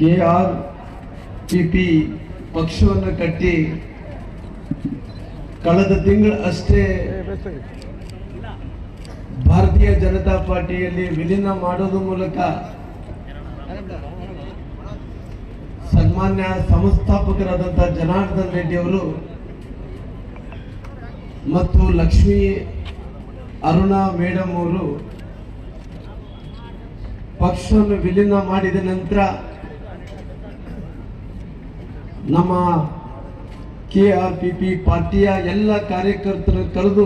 KRPP ಪಕ್ಷವನ್ನು ಕಟ್ಟಿ ಕಳೆದ ತಿಂಗಳು ಅಷ್ಟೇ ಭಾರತೀಯ ಜನತಾ ಪಾರ್ಟಿಯಲ್ಲಿ ವಿಲೀನ ಮಾಡೋದ್ರ ಮೂಲಕ ಸನ್ಮಾನ್ಯ ಸಂಸ್ಥಾಪಕರಾದಂತಹ ಜನಾರ್ದನ್ ರೆಡ್ಡಿ ಅವರು ಮತ್ತು ಲಕ್ಷ್ಮೀ ಅರುಣಾ ಮೇಡಮ್ ಅವರು ಪಕ್ಷವನ್ನು ವಿಲೀನ ಮಾಡಿದ ನಂತರ ನಮ್ಮ ಕೆಆರ್ಪಿಪಿ ಪಾರ್ಟಿಯ ಎಲ್ಲ ಕಾರ್ಯಕರ್ತರನ್ನು ಕರೆದು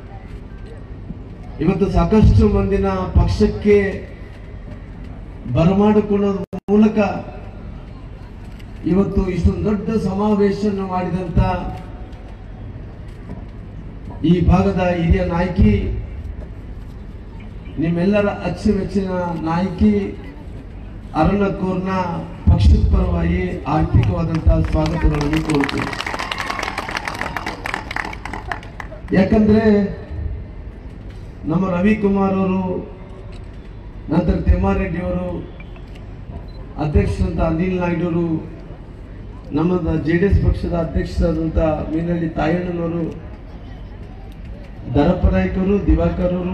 ಇವತ್ತು ಸಾಕಷ್ಟು ಮಂದಿನ ಪಕ್ಷಕ್ಕೆ ಬರಮಾಡಿಕೊಳ್ಳೋದ್ರ ಮೂಲಕ ಇವತ್ತು ಇಷ್ಟೊಂದು ದೊಡ್ಡ ಸಮಾವೇಶವನ್ನು ಮಾಡಿದಂತ ಈ ಭಾಗದ ಹಿರಿಯ ನಾಯಕಿ, ನಿಮ್ಮೆಲ್ಲರ ಅಚ್ಚುಮೆಚ್ಚಿನ ನಾಯಕಿ ಅರುಣಕೂರ್ನ ಪಕ್ಷದ ಪರವಾಗಿ ಆರ್ಥಿಕವಾದಂತಹ ಸ್ವಾಗತಗಳನ್ನು ಕೋರುತ್ತೇನೆ. ಯಾಕಂದ್ರೆ ನಮ್ಮ ರವಿಕುಮಾರ್ ಅವರು, ನಂತರ ತಿಮ್ಮಾರೆಡ್ಡಿ ಅವರು, ಅಧ್ಯಕ್ಷರಂತ ಅನಿಲ್ ನಾಯ್ಡು ಅವರು, ನಮ್ಮ ಜೆಡಿಎಸ್ ಪಕ್ಷದ ಅಧ್ಯಕ್ಷರಾದಂತ ಮೀನಳ್ಳಿ ತಾಯಣ್ಣನವರು, ದರಪನಾಯ್ಕರು, ದಿವಾಕರ್ ಅವರು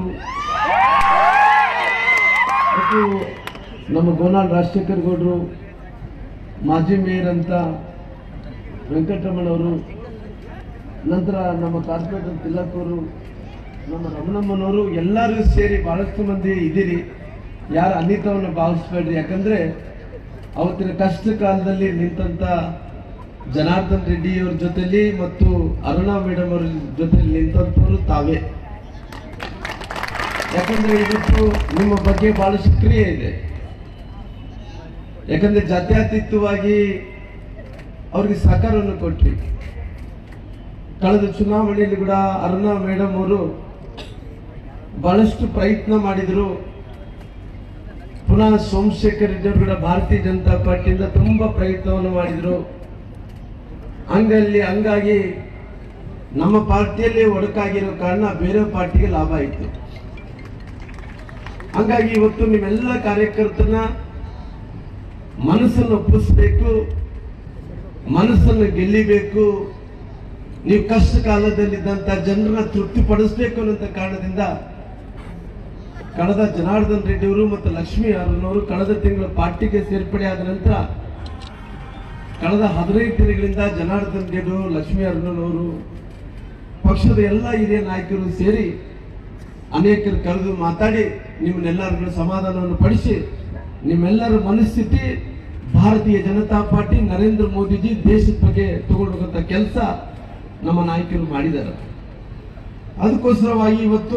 ಮತ್ತು ನಮ್ಮ ಗೋನಾಳ್ ರಾಜಶೇಖರ್ ಗೌಡರು, ಮಾಜಿ ಮೇಯರ್ ಅಂತ ವೆಂಕಟರಮಣ ಅವರು, ನಂತರ ನಮ್ಮ ಕಾರ್ಪೊರೇಟರ್ ತಿಲಕ್ ಅವರು, ನಮ್ಮ ರಮಣಮ್ಮನವರು, ಎಲ್ಲರೂ ಸೇರಿ ಬಹಳಷ್ಟು ಮಂದಿ ಇದ್ದೀರಿ. ಯಾರು ಅನಿತವನ್ನು ಭಾವಿಸ್ಬೇಡ್ರಿ. ಯಾಕಂದ್ರೆ ಅವತ್ತಿನ ಕಷ್ಟ ಕಾಲದಲ್ಲಿ ನಿಂತಂತ ಜನಾರ್ದನ್ ರೆಡ್ಡಿ ಅವ್ರ ಜೊತೆಲಿ ಮತ್ತು ಅರುಣಾ ಮೇಡಮ್ ಅವ್ರ ಜೊತೆಲಿ ನಿಂತಂತವರು ತಾವೇ. ಯಾಕಂದ್ರೆ ಇವತ್ತು ನಿಮ್ಮ ಬಗ್ಗೆ ಬಹಳಷ್ಟು ಕ್ರಿಯೆ ಇದೆ. ಯಾಕಂದ್ರೆ ಜಾತ್ಯತೀತವಾಗಿ ಅವ್ರಿಗೆ ಸಹಕಾರವನ್ನು ಕೊಟ್ರಿ. ಕಳೆದ ಚುನಾವಣೆಯಲ್ಲಿ ಕೂಡ ಅರುಣಾ ಮೇಡಮ್ ಅವರು ಬಹಳಷ್ಟು ಪ್ರಯತ್ನ ಮಾಡಿದ್ರು. ಪುನಃ ಸೋಮಶೇಖರ್ ರೆಡ್ಡಿ ಅವರು ಕೂಡ ಭಾರತೀಯ ಜನತಾ ಪಾರ್ಟಿಯಿಂದ ತುಂಬಾ ಪ್ರಯತ್ನವನ್ನು ಮಾಡಿದ್ರು. ಹಂಗಾಗಿ ನಮ್ಮ ಪಾರ್ಟಿಯಲ್ಲಿ ಒಡಕಾಗಿರೋ ಕಾರಣ ಬೇರೆ ಪಾರ್ಟಿಗೆ ಲಾಭ ಆಯಿತು. ಹಂಗಾಗಿ ಇವತ್ತು ನಿಮ್ಮೆಲ್ಲ ಕಾರ್ಯಕರ್ತನ ಮನಸ್ಸನ್ನು ಒಪ್ಪಿಸಬೇಕು, ಮನಸ್ಸನ್ನು ಗೆಲ್ಲಿಬೇಕು. ನೀವು ಕಷ್ಟ ಕಾಲದಲ್ಲಿದ್ದಂತ ಜನರನ್ನ ತೃಪ್ತಿಪಡಿಸಬೇಕು ಅನ್ನೋ ಕಾರಣದಿಂದ ಕಳೆದ ಜನಾರ್ದನ್ ರೆಡ್ಡಿ ಅವರು ಮತ್ತು ಲಕ್ಷ್ಮೀ ಅರುಣವರು ಕಳೆದ ತಿಂಗಳ ಪಾರ್ಟಿಗೆ ಸೇರ್ಪಡೆ ಆದ ನಂತರ ಕಳೆದ 15 ದಿನಗಳಿಂದ ಜನಾರ್ದನ್ ರೆಡ್ಡಿ ಅವರು, ಲಕ್ಷ್ಮೀ ಅರುಣನವರು, ಪಕ್ಷದ ಎಲ್ಲ ಹಿರಿಯ ನಾಯಕರು ಸೇರಿ ಅನೇಕರು ಕರೆದು ಮಾತಾಡಿ ನಿಮ್ಮನ್ನೆಲ್ಲರಿಗೂ ಸಮಾಧಾನವನ್ನು ಪಡಿಸಿ ನಿಮ್ಮೆಲ್ಲರ ಮನಸ್ಥಿತಿ ಭಾರತೀಯ ಜನತಾ ಪಾರ್ಟಿ ನರೇಂದ್ರ ಮೋದಿಜಿ ದೇಶದ ಬಗ್ಗೆ ತಗೊಂಡೋಗಂತ ಕೆಲಸ ನಮ್ಮ ನಾಯಕರು ಮಾಡಿದ್ದಾರೆ. ಅದಕ್ಕೋಸ್ಕರವಾಗಿ ಇವತ್ತು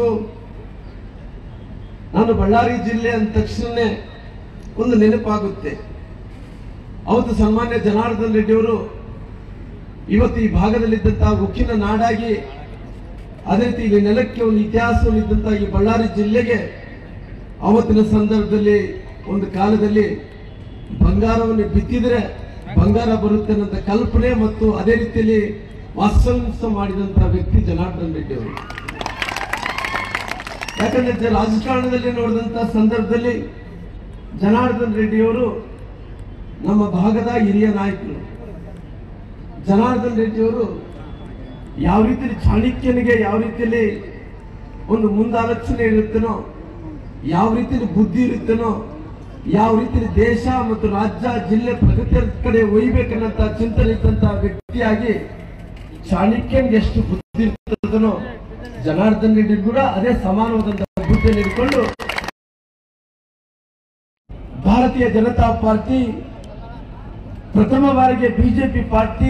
ನಾನು ಬಳ್ಳಾರಿ ಜಿಲ್ಲೆ ಅಂದ ತಕ್ಷಣ ಒಂದು ನೆನಪಾಗುತ್ತೆ. ಅವತ್ತು ಸನ್ಮಾನ್ಯ ಜನಾರ್ದನ್ ರೆಡ್ಡಿ ಅವರು ಇವತ್ತು ಈ ಭಾಗದಲ್ಲಿದ್ದಂತಹ ಉಕ್ಕಿನ ನಾಡಾಗಿ, ಅದೇ ರೀತಿ ಇಲ್ಲಿ ನೆಲಕ್ಕೆ ಒಂದು ಇತಿಹಾಸವನ್ನು ಇದ್ದಂತಹ ಈ ಬಳ್ಳಾರಿ ಜಿಲ್ಲೆಗೆ ಅವತ್ತಿನ ಸಂದರ್ಭದಲ್ಲಿ ಒಂದು ಕಾಲದಲ್ಲಿ ಬಂಗಾರವನ್ನು ಬಿತ್ತಿದ್ರೆ ಬಂಗಾರ ಬರುತ್ತೆ ಅನ್ನೋ ಕಲ್ಪನೆ ಮತ್ತು ಅದೇ ರೀತಿಯಲ್ಲಿ ವಾಸ್ತವ ಮಾಡಿದಂತಹ ವ್ಯಕ್ತಿ ಜನಾರ್ದನ್ ರೆಡ್ಡಿ ಅವರು. ಯಾಕಂದ್ರೆ ರಾಜಕಾರಣದಲ್ಲಿ ನೋಡಿದಂತಹ ಸಂದರ್ಭದಲ್ಲಿ ಜನಾರ್ದನ್ ರೆಡ್ಡಿ ಅವರು ನಮ್ಮ ಭಾಗದ ಹಿರಿಯ ನಾಯಕರು. ಜನಾರ್ದನ್ ರೆಡ್ಡಿ ಅವರು ಯಾವ ರೀತಿಯಲ್ಲಿ ಚಾಣಕ್ಯನಿಗೆ ಯಾವ ರೀತಿಯಲ್ಲಿ ಒಂದು ಮುಂದಾಲೋಚನೆ ಇರುತ್ತೇನೋ, ಯಾವ ರೀತಿಯಲ್ಲಿ ಬುದ್ಧಿ ಇರುತ್ತೇನೋ, ಯಾವ ರೀತಿಯಲ್ಲಿ ದೇಶ ಮತ್ತು ರಾಜ್ಯ ಜಿಲ್ಲೆ ಪ್ರಗತಿಯ ಕಡೆ ಒಯ್ಯಬೇಕನ್ನಂತ ಚಿಂತನೆ ಇದ್ದಂತಹ ವ್ಯಕ್ತಿಯಾಗಿ ಚಾಣಕ್ಯನಿಗೆ ಎಷ್ಟು ಬುದ್ಧಿ ಇರ್ತದನೋ ಜನಾರ್ದನ್ ರೆಡ್ಡಿ ಕೂಡ ಅದೇ ಸಮಾನವಾದಂತಹ ಬುದ್ಧಿಯನ್ನು ಇಟ್ಕೊಂಡು ಭಾರತೀಯ ಜನತಾ ಪಾರ್ಟಿ ಪ್ರಥಮ ಬಾರಿಗೆ ಬಿಜೆಪಿ ಪಾರ್ಟಿ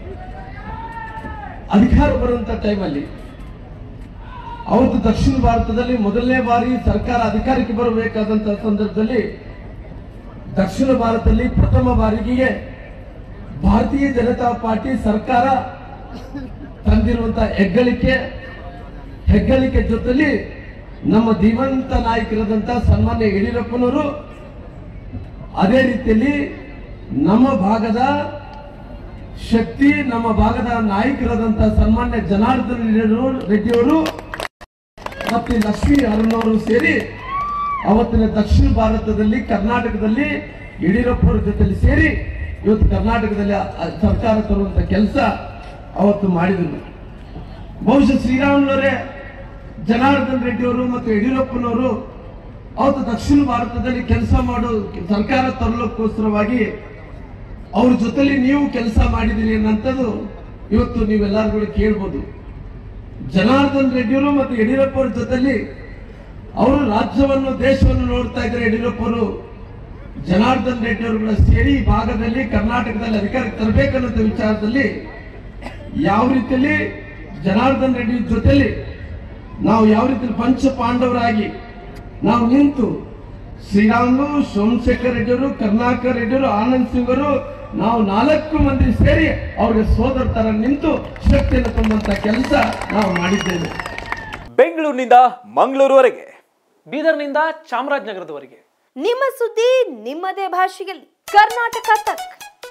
ಅಧಿಕಾರ ಬರುವಂತ ಟೈಮಲ್ಲಿ ಅವತ್ತು ದಕ್ಷಿಣ ಭಾರತದಲ್ಲಿ ಮೊದಲನೇ ಬಾರಿ ಸರ್ಕಾರ ಅಧಿಕಾರಕ್ಕೆ ಬರಬೇಕಾದಂತಹ ಸಂದರ್ಭದಲ್ಲಿ ದಕ್ಷಿಣ ಭಾರತದಲ್ಲಿ ಪ್ರಥಮ ಬಾರಿಗೆ ಭಾರತೀಯ ಜನತಾ ಪಾರ್ಟಿ ಸರ್ಕಾರ ತಂದಿರುವಂತಹ ಹೆಗ್ಗಳಿಕೆ ಜೊತೆಲಿ ನಮ್ಮ ಧೀಮಂತ ನಾಯಕರಾದಂತಹ ಸನ್ಮಾನ್ಯ ಯಡಿಯೂರಪ್ಪನವರು, ಅದೇ ರೀತಿಯಲ್ಲಿ ನಮ್ಮ ಭಾಗದ ಶಕ್ತಿ, ನಮ್ಮ ಭಾಗದ ನಾಯಕರಾದಂತಹ ಸನ್ಮಾನ್ಯ ಜನಾರ್ದನ್ ರೆಡ್ಡಿಯವರು ಮತ್ತು ಲಕ್ಷ್ಮೀ ಅರುಣವರು ಸೇರಿ ಅವತ್ತಿನ ದಕ್ಷಿಣ ಭಾರತದಲ್ಲಿ ಕರ್ನಾಟಕದಲ್ಲಿ ಯಡಿಯೂರಪ್ಪ ಅವರ ಜೊತೆಲಿ ಸೇರಿ ಇವತ್ತು ಕರ್ನಾಟಕದಲ್ಲಿ ಸರ್ಕಾರ ತರುವಂತ ಕೆಲಸ ಅವತ್ತು ಮಾಡಿದ್ರು. ಬಹುಶಃ ಶ್ರೀರಾಮುಲುರೇ ಜನಾರ್ದನ್ ರೆಡ್ಡಿ ಅವರು ಮತ್ತು ಯಡಿಯೂರಪ್ಪನವರು ಅವತ್ತು ದಕ್ಷಿಣ ಭಾರತದಲ್ಲಿ ಕೆಲಸ ಮಾಡೋ ಸರ್ಕಾರ ತರಲಿಕ್ಕೋಸ್ಕರವಾಗಿ ಅವ್ರ ಜೊತೆಲಿ ನೀವು ಕೆಲಸ ಮಾಡಿದಿರಿ ಅನ್ನಂಥದ್ದು ಇವತ್ತು ನೀವೆಲ್ಲರೂ ಕೂಡ ಕೇಳ್ಬೋದು. ಜನಾರ್ದನ್ ರೆಡ್ಡಿಯವರು ಮತ್ತು ಯಡಿಯೂರಪ್ಪ ಅವ್ರ ಜೊತೆಲಿ ಅವರು ರಾಜ್ಯವನ್ನು ದೇಶವನ್ನು ನೋಡ್ತಾ ಇದ್ದಾರೆ. ಯಡಿಯೂರಪ್ಪ ಅವರು ಜನಾರ್ದನ್ ರೆಡ್ಡಿ ಅವರು ಕೂಡ ಸೇರಿ ಈ ಭಾಗದಲ್ಲಿ ಕರ್ನಾಟಕದಲ್ಲಿ ಅಧಿಕಾರಕ್ಕೆ ತರಬೇಕನ್ನೋ ವಿಚಾರದಲ್ಲಿ ಯಾವ ರೀತಿಯಲ್ಲಿ ಜನಾರ್ದನ್ ರೆಡ್ಡಿ ಜೊತೆಲಿ ನಾವು ಯಾವ ರೀತಿಯಲ್ಲಿ ಪಂಚ ಪಾಂಡವರಾಗಿ ನಾವು ನಿಂತು ಶ್ರೀರಾಮುಲು, ಸೋಮಶೇಖರ್ ರೆಡ್ಡಿಯವರು, ಕರುಣಾಕರ್ ರೆಡ್ಡಿಯವರು, ಆನಂದ್ ಸಿಂಗ್ ಅವರು ನಾವು 4 ಮಂದಿ ಸೇರಿ ಅವ್ರಿಗೆ ಸೋದರ ತರ ನಿಂತು ಶಕ್ತಿಯನ್ನು ತುಂಬುವಂತ ಕೆಲಸ ನಾವು ಮಾಡಿದ್ದೇವೆ. ಬೆಂಗಳೂರಿನಿಂದ ಮಂಗಳೂರುವರೆಗೆ, ಬೀದರ್ನಿಂದ ಚಾಮರಾಜನಗರದವರೆಗೆ ನಿಮ್ಮ ಸುದ್ದಿ ನಿಮ್ಮದೇ ಭಾಷೆಯಲ್ಲಿ ಕರ್ನಾಟಕ ತಕ್.